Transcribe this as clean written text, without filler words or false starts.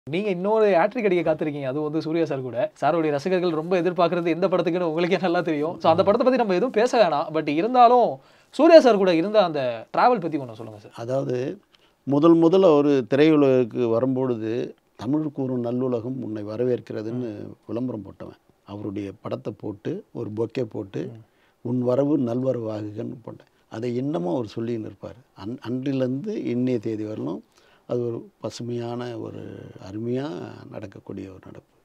நீங்க இன்னொரு ஹேட்ரிக் அடிக்க காத்திருக்கீங்க. அதுவும் வந்து சூர்யா சார் கூட. சாருடைய ரசிகர்கள் ரொம்ப எதிர்பார்க்கிறது எந்த படத்துக்குன்னு உங்களுக்கே நல்லா தெரியும். சோ அந்த படத்த பத்தி நம்ம எதுவும் பேச வேணாம். பட் இருந்தாலும் சூர்யா சார் கூட இருந்த அந்த டிராவல் பத்தி கொஞ்சம் சொல்லுங்க சார். அதாவது முதல்ல ஒரு திரையுலகுக்கு வரும்பொழுது, "தமிழ் கூறும் நல்லுலகம் உன்னை வரவேற்கிறதுன்னு" விளம்பரம் போட்டவன். அவருடைய படத்த போட்டு, ஒரு பொக்கே போட்டு, "உன் வரவு நல்வரவாகுகன்னு" போட்டேன். அதை இன்னமும் அவர் சொல்லின்னு இருப்பார். அன்றிலிருந்து இன்னைய தேதி வரலும் அது ஒரு பசுமையான ஒரு அருமையா நடக்கக்கூடிய ஒரு நடப்பு.